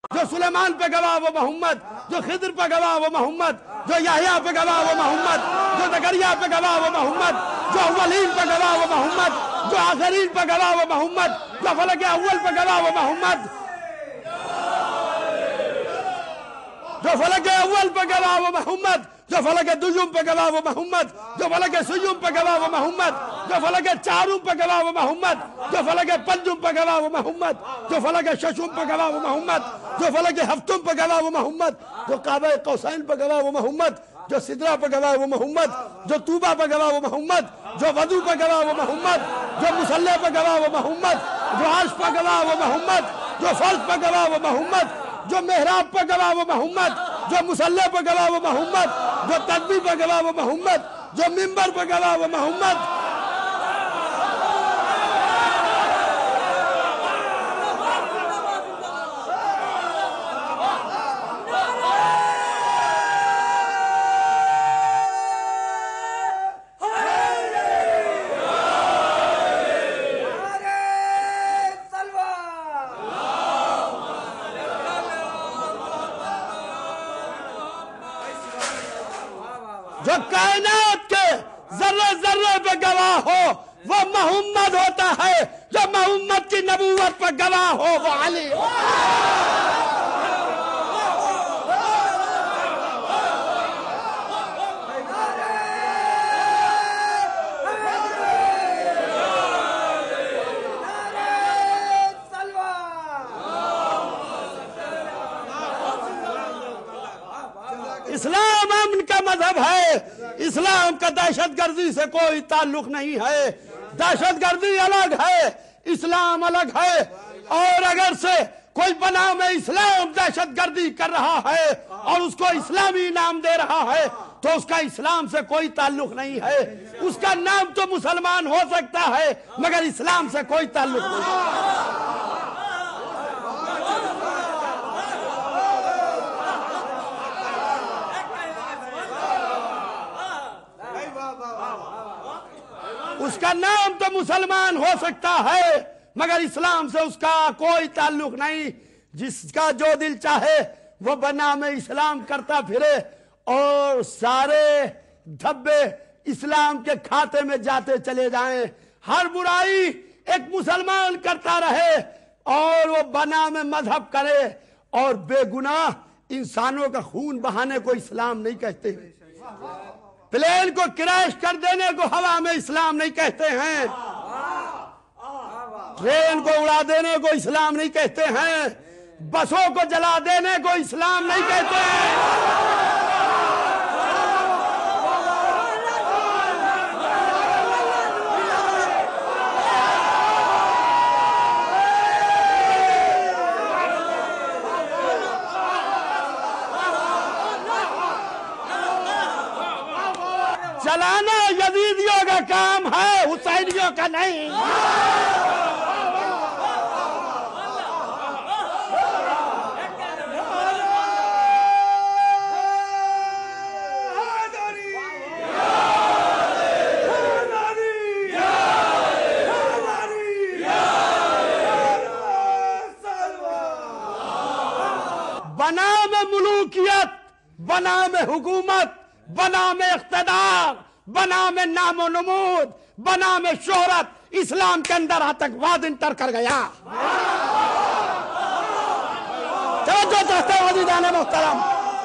جو سلیمان پہ گواہ وہ محمد، جو خضر پہ گواہ وہ محمد، جو یحییٰ پہ گواہ وہ محمد، جو زکریا پہ گواہ وہ محمد، جو اولین پہ گواہ وہ محمد، جو آخرین پہ گواہ وہ محمد، جو فلک اول پہ گواہ وہ محمد، جو فلک اول پہ گواہ وہ محمد، جو فلک دوم پہ گواہ وہ محمد، جو فلک سیوم پہ گواہ وہ محمد، جو فلک چارم پہ گواہ وہ محمد، جو فلک پنجم پہ گواہ وہ محمد، جو فلک ششم پہ گواہ وہ محمد، جو فلک ہفتم پہ گواہ وہ محمد، جو قاب قوسین پہ گواہ وہ محمد، جو سدرہ پہ گواہ وہ محمد، جو طوبہ پہ گواہ وہ محمد، جو وضو پہ گواہ وہ محمد، جو مصلی پہ گواہ وہ محمد، جو عرش پہ گواہ وہ محمد، جو فرش پہ گواہ وہ محمد، جو محراب پہ گواہ وہ محمد، جو مصلی پہ گواہ وہ محمد، جو تسبیح پہ گواہ وہ محمد، جو منبر پہ گواہ وہ محمد، جو کائنات کے ذرے ذرے پہ گواہ ہو وہ محمد ہوتا ہے، جو محمد کی نبوت پہ گواہ ہو وہ علی۔ اسلام امن کا مذہب ہے، اسلام کا دہشت گردی سے کوئی تعلق نہیں ہے، دہشت گردی الگ ہے، اسلام الگ ہے، اور اگر سے کوئی بنام اسلام دہشت گردی کر رہا ہے اور اس کو اسلامی نام دے رہا ہے تو اس کا اسلام سے کوئی تعلق نہیں ہے، اس کا نام تو مسلمان ہو سکتا ہے مگر اسلام سے کوئی تعلق نہیں ہے۔ اس کا نام تو مسلمان ہو سکتا ہے مگر اسلام سے اس کا کوئی تعلق نہیں، جس کا جو دل چاہے وہ بنام اسلام کرتا پھرے اور سارے دھبے اسلام کے کھاتے میں جاتے چلے جائیں، ہر برائی ایک مسلمان کرتا رہے اور وہ بنام مذہب کرے، اور بے گناہ انسانوں کا خون بہانے کو اسلام نہیں کہتے، پلین کو کریش کر دینے کو ہوا میں اسلام نہیں کہتے ہیں، ٹرین کو اڑا دینے کو اسلام نہیں کہتے ہیں، بسوں کو جلا دینے کو اسلام نہیں کہتے ہیں۔ جلانا یزیدیوں کا کام ہے، حسینیوں کا نہیں۔ بنام ملوکیت، بنام حکومت، بنام اقتدار، بنام نام و نمود، بنام شہرت اسلام کے اندر آتنکواد انٹر کر گیا۔ توجہ چاہتے ہیں عزیزان محترم،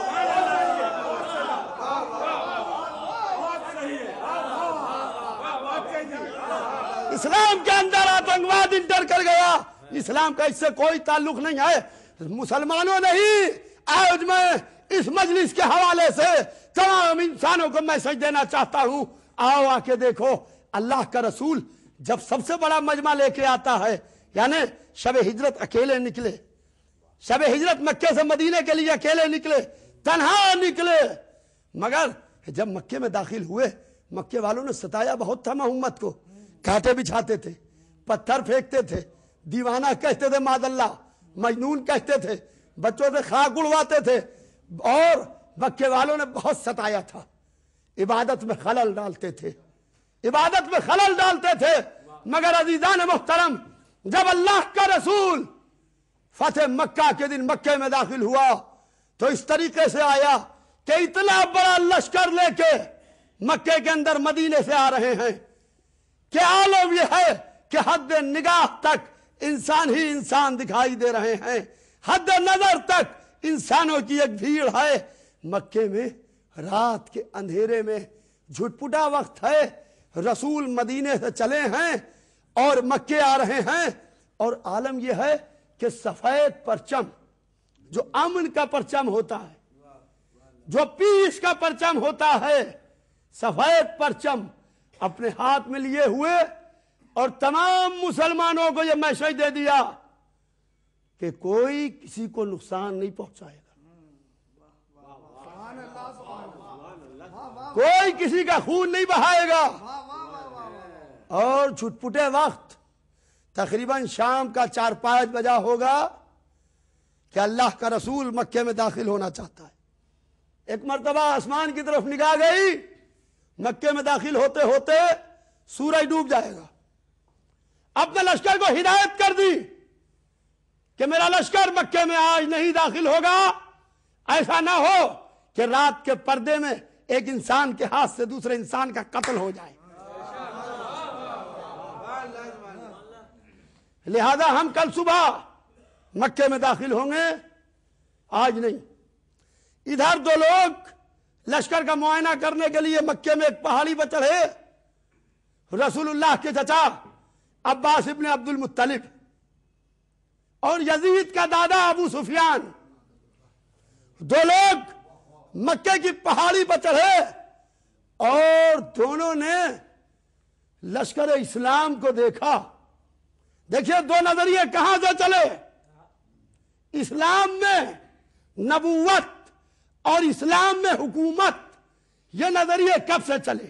اسلام کے اندر آتنکواد انٹر کر گیا، اسلام کا اس سے کوئی تعلق نہیں ہے۔ مسلمانوں نہیں، آج میں اس مجلس کے حوالے سے تمام انسانوں کو میسج دینا چاہتا ہوں، آؤ آ کے دیکھو، اللہ کا رسول جب سب سے بڑا مجمع لے کے آتا ہے، یعنی شب ہجرت اکیلے نکلے، شب ہجرت مکے سے مدینے کے لیے اکیلے نکلے، تنہا نکلے، مگر جب مکے میں داخل ہوئے مکے والوں نے ستایا بہت تھا محمد کو، کانٹے بچھاتے تھے، پتھر پھینکتے تھے، دیوانہ کہتے تھے، معاذ اللہ مجنون کہتے تھے، بچوں سے خاک اڑواتے تھے، اور مکے والوں نے بہت ستایا تھا، عبادت میں خلل ڈالتے تھے، عبادت میں خلل ڈالتے تھے، مگر عزیزان محترم جب اللہ کا رسول فتح مکہ کے دن مکے میں داخل ہوا تو اس طریقے سے آیا کہ اتنا بڑا لشکر لے کے مکے کے اندر مدینے سے آ رہے ہیں کہ عالم یہ ہے کہ حد نگاہ تک انسان ہی انسان دکھائی دے رہے ہیں، حد نظر تک انسانوں کی ایک بھیڑ ہے۔ مکے میں رات کے اندھیرے میں جھٹپٹا وقت ہے، رسول مدینے سے چلے ہیں اور مکے آ رہے ہیں، اور عالم یہ ہے کہ سفید پرچم جو امن کا پرچم ہوتا ہے، جو پیس کا پرچم ہوتا ہے، سفید پرچم اپنے ہاتھ میں لیے ہوئے اور تمام مسلمانوں کو یہ میسج دے دیا کہ کوئی کسی کو نقصان نہیں پہنچائے گا، کوئی کسی کا خون نہیں بہائے گا۔ اور چھٹپٹے وقت تقریباً شام کا 4-5 بجا ہوگا کہ اللہ کا رسول مکے میں داخل ہونا چاہتا ہے۔ ایک مرتبہ آسمان کی طرف نگاہ گئی، مکے میں داخل ہوتے ہوتے سورج ڈوب جائے گا۔ اپنے لشکر کو ہدایت کر دی کہ میرا لشکر مکے میں آج نہیں داخل ہوگا، ایسا نہ ہو کہ رات کے پردے میں ایک انسان کے ہاتھ سے دوسرے انسان کا قتل ہو جائے، لہذا ہم کل صبح مکے میں داخل ہوں گے، آج نہیں۔ ادھر دو لوگ لشکر کا معائنہ کرنے کے لیے مکے میں ایک پہاڑی پر چڑھے، رسول اللہ کے چچا عباس ابن عبد المطلب اور یزید کا دادا ابو سفیان، دو لوگ مکے کی پہاڑی پر چڑھے اور دونوں نے لشکر اسلام کو دیکھا۔ دیکھیے دو نظریے کہاں سے چلے، اسلام میں نبوت اور اسلام میں حکومت، یہ نظریے کب سے چلے؟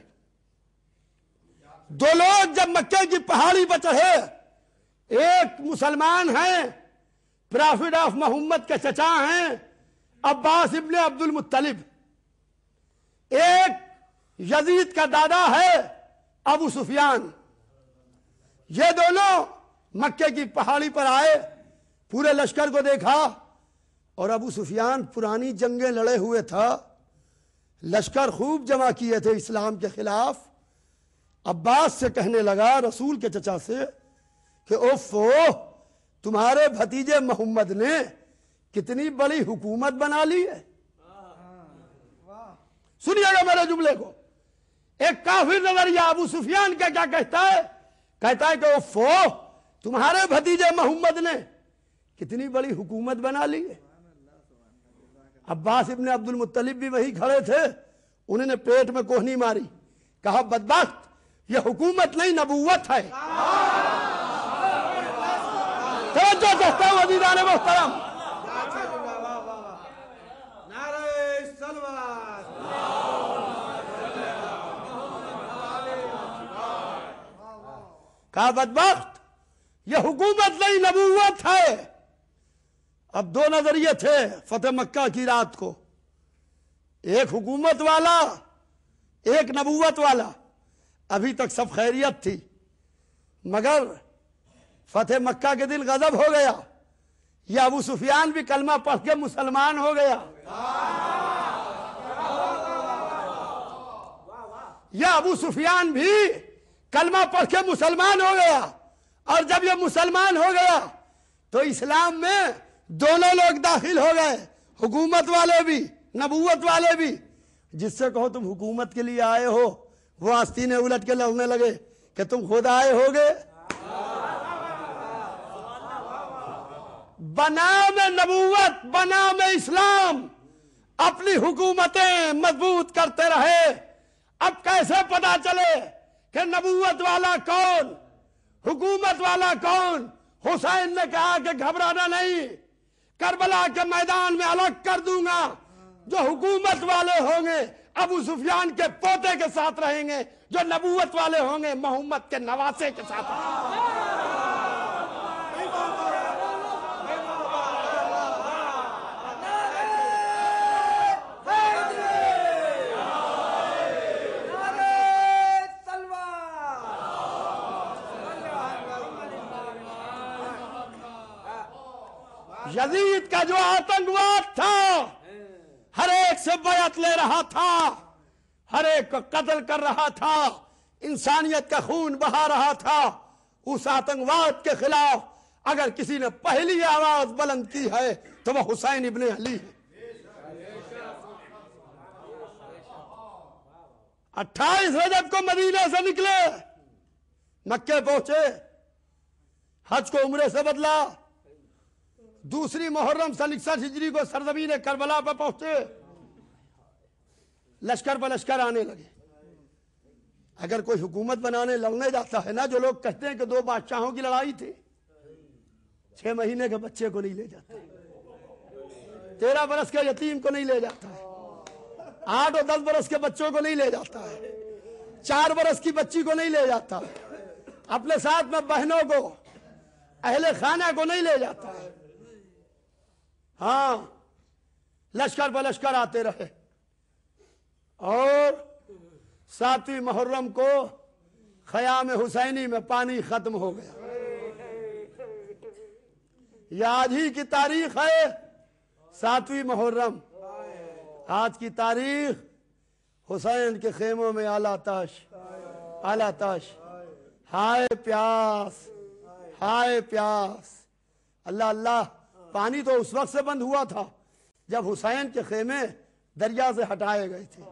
دو لوگ جب مکے کی پہاڑی پر چڑھے، ایک مسلمان ہیں، پرافٹ آف محمد کے چچا ہیں عباس ابن عبد المطلب، ایک یزید کا دادا ہے ابو سفیان۔ یہ دونوں مکے کی پہاڑی پر آئے، پورے لشکر کو دیکھا، اور ابو سفیان پرانی جنگیں لڑے ہوئے تھا، لشکر خوب جمع کیے تھے اسلام کے خلاف۔ عباس سے کہنے لگا، رسول کے چچا سے، کہ اوفو، تمہارے بھتیجے محمد نے کتنی بڑی حکومت بنا لی ہے۔ سنیے گا میرے جملے کو۔ ایک کافر نظریہ ابو سفیان کا کیا کہتا ہے؟ کہتا ہے کہ اوفو، تمہارے بھتیجے محمد نے کتنی بڑی حکومت بنا لی ہے۔ عباس ابن عبد المطلب بھی وہی کھڑے تھے، انہوں نے پیٹ میں کوہنی ماری، کہا بدبخت، یہ حکومت نہیں نبوت ہے۔ توجہ چاہتا ہوں عزیزان محترم، کہا بدبخت، یہ حکومت نہیں نبوت ہے۔ اب دو نظریے تھے فتح مکہ کی رات کو، ایک حکومت والا، ایک نبوت والا۔ ابھی تک سب خیریت تھی، مگر فتح مکہ کے دن غضب ہو گیا، یہ ابو سفیان بھی کلمہ پڑھ کے مسلمان ہو گیا، یہ ابو سفیان بھی کلمہ پڑھ کے مسلمان ہو گیا، اور جب یہ مسلمان ہو گیا تو اسلام میں دونوں لوگ داخل ہو گئے، حکومت والے بھی نبوت والے بھی۔ جس سے کہو تم حکومت کے لیے آئے ہو، وہ آستینیں الٹ کے لڑنے لگے کہ تم خود آئے ہوگے۔ بنام نبوت، بنام اسلام اپنی حکومتیں مضبوط کرتے رہے۔ اب کیسے پتا چلے کہ نبوت والا کون، حکومت والا کون؟ حسین نے کہا کہ گھبرانا نہیں، کربلا کے میدان میں الگ کر دوں گا، جو حکومت والے ہوں گے ابو سفیان کے پوتے کے ساتھ رہیں گے، جو نبوت والے ہوں گے محمد کے نواسے کے ساتھ رہیں گے۔ یزید کا جو آتنکواد تھا، ہر ایک سے بیعت لے رہا تھا، ہر ایک کو قتل کر رہا تھا، انسانیت کا خون بہا رہا تھا، اس آتنکواد کے خلاف اگر کسی نے پہلی آواز بلند کی ہے تو وہ حسین ابن علی ہے۔ 28 رجب کو مدینہ سے نکلے، مکے پہنچے، حج کو عمرے سے بدلا، دوسری محرم سن 61 ہجری کو سرزمین کربلا پر پہنچے، لشکر پر لشکر آنے لگے۔ اگر کوئی حکومت بنانے لڑنے جاتا ہے نا، جو لوگ کہتے ہیں کہ 2 بادشاہوں کی لڑائی تھی، 6 مہینے کے بچے کو نہیں لے جاتا، 13 برس کے یتیم کو نہیں لے جاتا ہے، 8 اور 10 برس کے بچوں کو نہیں لے جاتا ہے، 4 برس کی بچی کو نہیں لے جاتا ہے، اپنے ساتھ میں بہنوں کو، اہل خانہ کو نہیں لے جاتا ہے۔ ہاں، لشکر پر لشکر آتے رہے، اور 7ویں محرم کو خیام حسینی میں پانی ختم ہو گیا۔ یہ آج ہی کی تاریخ ہے، 7ویں محرم۔ آج کی تاریخ حسین کے خیموں میں اعلیٰ تاش، اعلیٰ تاش، ہائے پیاس، ہائے پیاس۔ اللہ اللہ، پانی تو اس وقت سے بند ہوا تھا جب حسین کے خیمے دریا سے ہٹائے گئے تھے۔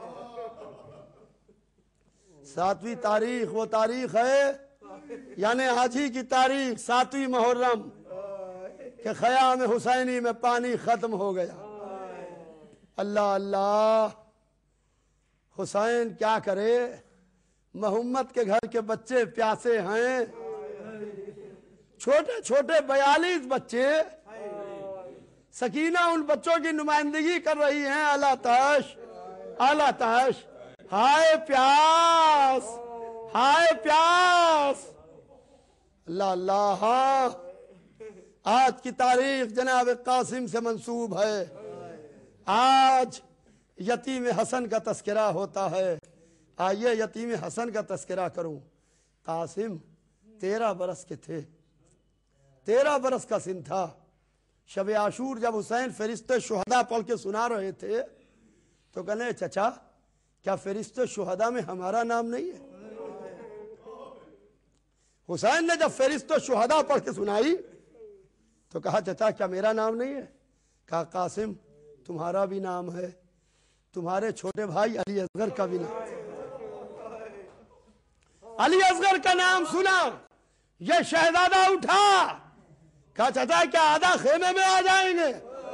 7ویں تاریخ وہ تاریخ ہے، یعنی آج ہی کی تاریخ 7ویں محرم کہ خیام حسینی میں پانی ختم ہو گیا۔ اللہ اللہ، حسین کیا کرے، محمد کے گھر کے بچے پیاسے ہیں، چھوٹے چھوٹے 42 بچے، سکینہ ان بچوں کی نمائندگی کر رہی ہیں۔ اعلیٰ تاش، اعلیٰ تاش، ہائے پیاس، ہائے پیاس۔ اللہ اللہ، ہاں، آج کی تاریخ جناب قاسم سے منسوب ہے۔ آج یتیم حسن کا تذکرہ ہوتا ہے۔ آئیے یتیم حسن کا تذکرہ کروں۔ قاسم 13 برس کے تھے، 13 برس کا سن تھا۔ شب عاشور جب حسین فرشتے شہداء پڑھ کے سنا رہے تھے تو کہنے چچا کیا فرشتے شہداء میں ہمارا نام نہیں ہے؟ حسین نے جب فرشتے شہداء پڑھ کے سنائی تو کہا چچا کیا میرا نام نہیں ہے؟ کہا قاسم تمہارا بھی نام ہے، تمہارے چھوٹے بھائی علی اصغر کا بھی نام ہے۔ علی اصغر کا نام سنا، یہ شہزادہ اٹھا، کہا چچا کیا آدھا خیمے میں آ جائیں گے؟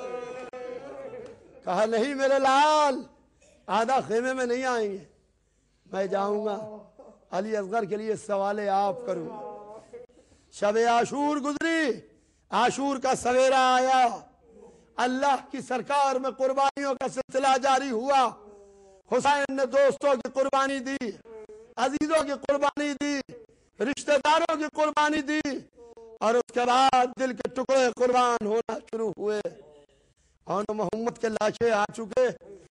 کہا نہیں میرے لال، آدھا خیمے میں نہیں آئیں گے، میں جاؤں گا علی اصغر کے لیے سوال آپ کروں۔ شب عاشور گزری، عاشور کا سویرا آیا، اللہ کی سرکار میں قربانیوں کا سلسلہ جاری ہوا۔ حسین نے دوستوں کی قربانی دی، عزیزوں کی قربانی دی، رشتہ داروں کی قربانی دی، اور اس کے بعد دل کے ٹکڑے قربان ہونا شروع ہوئے، اور محمد کے لاشیں آ چکے۔